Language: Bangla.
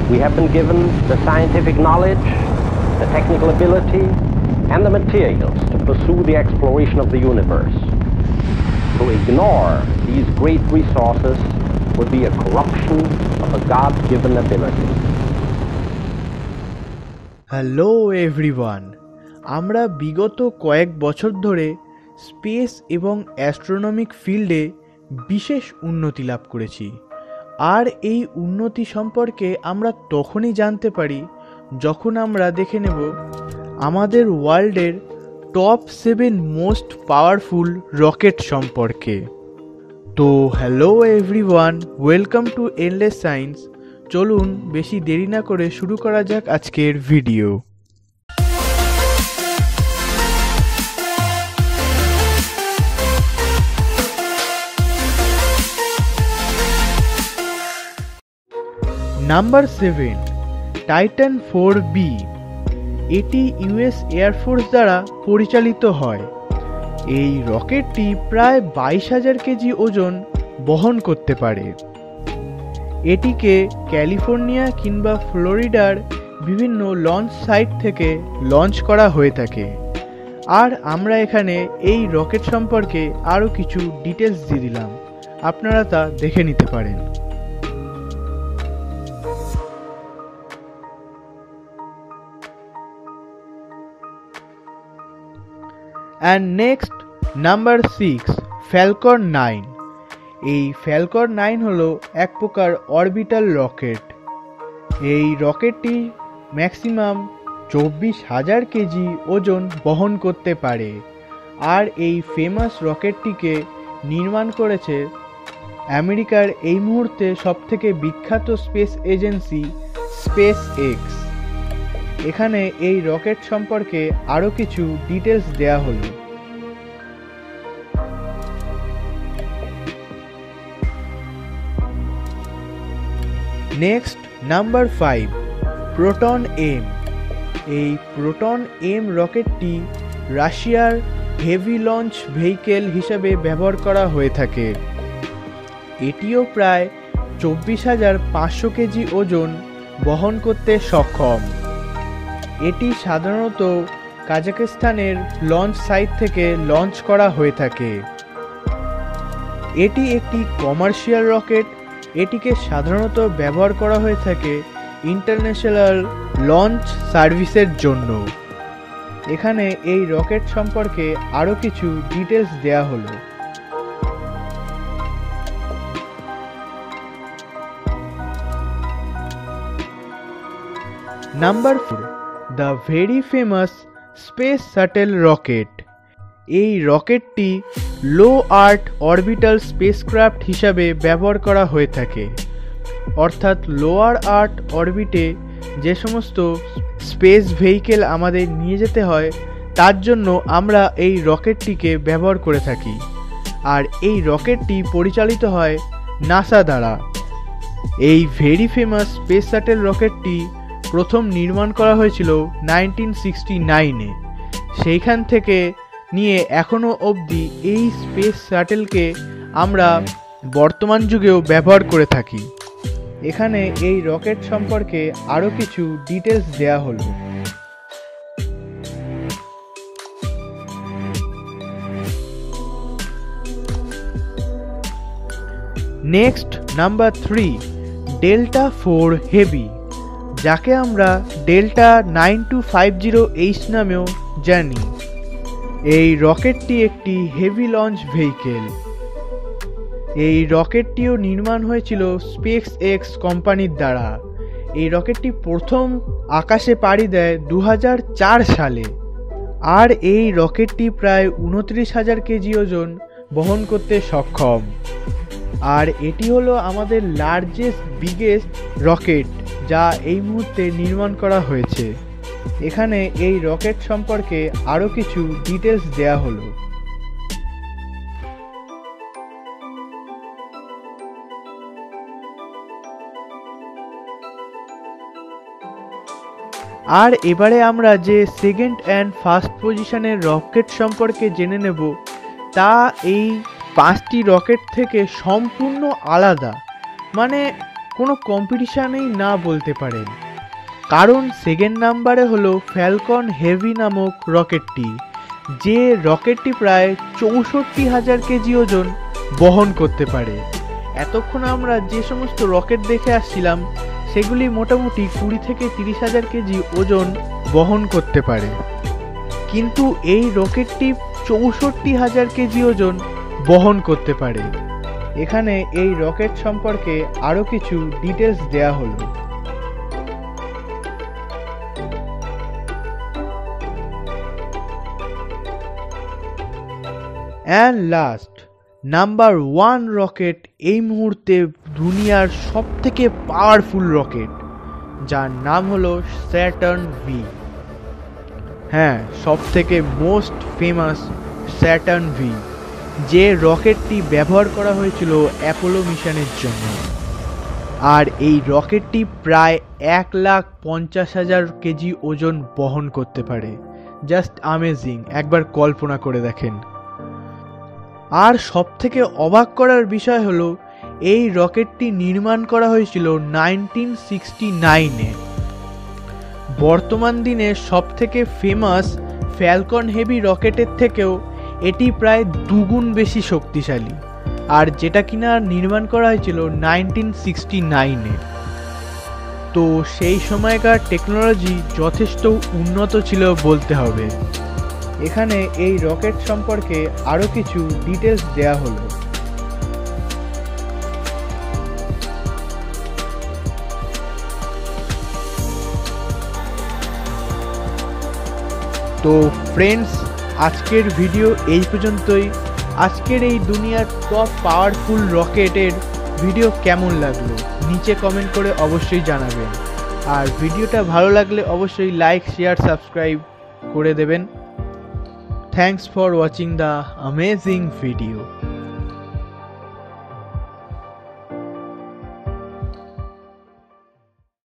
We have been given the scientific knowledge, the technical ability, and the materials to pursue the exploration of the universe. To ignore these great resources would be a corruption of a God-given ability. Hello everyone, আমরা বিগত কয়েক বছর ধরে স্পেস এবং অ্যাস্ট্রোনমিক ফিল্ডে বিশেষ উন্নতি লাভ করেছি। আর এই উন্নতি সম্পর্কে আমরা তখনই জানতে পারি যখন আমরা দেখে নেব আমাদের ওয়ার্ল্ডের টপ 7 মোস্ট পাওয়ারফুল রকেট সম্পর্কে। তো hello everyone, welcome to endless science. চলুন বেশি দেরি না করে শুরু করা যাক আজকের ভিডিও। Number 7, Titan 4B। এটি ইউএস এয়ারফোর্স দ্বারা পরিচালিত হয়। এই রকেটটি প্রায় 22,000 কেজি ওজন বহন করতে পারে। এটিকে ক্যালিফোর্নিয়া কিংবা ফ্লোরিডার বিভিন্ন লঞ্চ সাইট থেকে লঞ্চ করা হয়ে থাকে। আর আমরা এখানে এই রকেট সম্পর্কে আরও কিছু ডিটেলস দিয়ে দিলাম, আপনারা তা দেখে নিতে পারেন। And next number 6, falcon 9। এই ফ্যালকন 9 হলো এক প্রকার অরবিটাল রকেট। এই রকেটটি ম্যাক্সিমাম 24,000 কেজি ওজন বহন করতে পারে। আর এই ফেমাস রকেটটিকে নির্মাণ করেছে আমেরিকার এই মুহূর্তে সবথেকে বিখ্যাত স্পেস এজেন্সি স্পেস এক্স। এখানে এই রকেট সম্পর্কে আরও কিছু ডিটেলস দেয়া হলো। Next number 5, proton M. এই প্রোটন এম রকেটটি রাশিয়ার হেভি লঞ্চ ভেহিকেল হিসাবে ব্যবহার করা হয়ে থাকে। এটিও প্রায় 24,500 কেজি ওজন বহন করতে সক্ষম। এটি সাধারণত কাজাখস্তানের লঞ্চ সাইট থেকে লঞ্চ করা হয়ে থাকে। এটি একটি কমার্শিয়াল রকেট। এটিকে সাধারণত ব্যবহার করা হয়ে থাকে ইন্টারন্যাশনাল লঞ্চ সার্ভিসের জন্য। এখানে এই রকেট সম্পর্কে আরও কিছু ডিটেলস দেয়া হলো। না number 4, the very famous space shuttle rocket. এই রকেটটি লো আর্থ অরবিটাল স্পেসক্রাফট হিসাবে ব্যবহার করা হয়ে থাকে। অর্থাৎ লোয়ার আর্থ অরবিটে যে সমস্ত স্পেস ভেহিকেল আমাদের নিয়ে যেতে হয় তার জন্য আমরা এই রকেটটিকে ব্যবহার করে থাকি। আর এই রকেটটি পরিচালিত হয় নাসা দ্বারা। এই ভেরি ফেমাস স্পেস শাটল রকেটটি প্রথম নির্মাণ করা হয়েছিল 1969-এ। সেইখান থেকে নিয়ে এখনও অবধি এই স্পেস শাটেলকে আমরা বর্তমান যুগেও ব্যবহার করে থাকি। এখানে এই রকেট সম্পর্কে আরও কিছু ডিটেলস দেয়া হলো। নেক্সট নাম্বার 3, ডেল্টা 4 হেভি, যাকে আমরা ডেল্টা 9250H নামেও জানি। এই রকেটটি একটি হেভি লঞ্চ ভেহিকেল। এই রকেটটিও নির্মাণ হয়েছিল স্পেস এক্স কোম্পানির দ্বারা। এই রকেটটি প্রথম আকাশে পাড়ি দেয় 2004 সালে। আর এই রকেটটি প্রায় 29,000 কেজি ওজন বহন করতে সক্ষম। আর এটি হলো আমাদের লার্জেস্ট বিগেস্ট রকেট যা এই মুহূর্তে নির্মাণ করা হয়েছে। এখানে এই রকেট সম্পর্কে আরও কিছু ডিটেলস দেয়া হলো। আর এবারে আমরা যে সেকেন্ড অ্যান্ড ফার্স্ট পজিশনের রকেট সম্পর্কে জেনে নেব, তা এই 5টি রকেট থেকে সম্পূর্ণ আলাদা। মানে কোনো কম্পিটিশানেই না বলতে পারেন, কারণ সেকেন্ড নাম্বারে হলো ফ্যালকন হেভি নামক রকেটটি, যে রকেটটি প্রায় 64,000 কেজি ওজন বহন করতে পারে। এতক্ষণ আমরা যে সমস্ত রকেট দেখে আসছিলাম সেগুলি মোটামুটি 20 থেকে 30,000 কেজি ওজন বহন করতে পারে, কিন্তু এই রকেটটি 64,000 কেজি ওজন বহন করতে পারে। এখানে এই রকেট সম্পর্কে আরও কিছু ডিটেলস দেয়া হলো। অ্যান্ড লাস্ট, নাম্বার 1 রকেট এই মুহূর্তে দুনিয়ার সবথেকে পাওয়ারফুল রকেট, যার নাম হলো স্যাটার্ন ভি। হ্যাঁ, সবথেকে মোস্ট ফেমাস স্যাটার্ন ভি, যে রকেটটি ব্যবহার করা হয়েছিল অ্যাপোলো মিশনের জন্য। আর এই রকেটটি প্রায় 1,50,000 কেজি ওজন বহন করতে পারে। জাস্ট অ্যামেজিং, একবার কল্পনা করে দেখেন। আর সবথেকে অবাক করার বিষয় হলো এই রকেটটি নির্মাণ করা হয়েছিল 1969-এ। বর্তমান দিনে সবথেকে ফেমাস ফ্যালকন হেভি রকেটের থেকেও এটি প্রায় 2 গুণ বেশি শক্তিশালী, আর যেটা কিনা নির্মাণ করা হয়েছিল 1969-এ। তো সেই সময়কার টেকনোলজি যথেষ্ট উন্নত ছিল বলতে হবে। এখানে এই রকেট সম্পর্কে আরও কিছু ডিটেলস দেয়া হলো। তো ফ্রেন্ডস, আজকের ভিডিও এই পর্যন্তই। আজকের এই দুনিয়ার টপ পাওয়ারফুল রকেটের ভিডিও কেমন লাগলো নিচে কমেন্ট করে অবশ্যই জানাবেন, আর ভিডিওটা ভালো লাগলে অবশ্যই লাইক, শেয়ার, সাবস্ক্রাইব করে দেবেন। Thanks for watching the amazing video.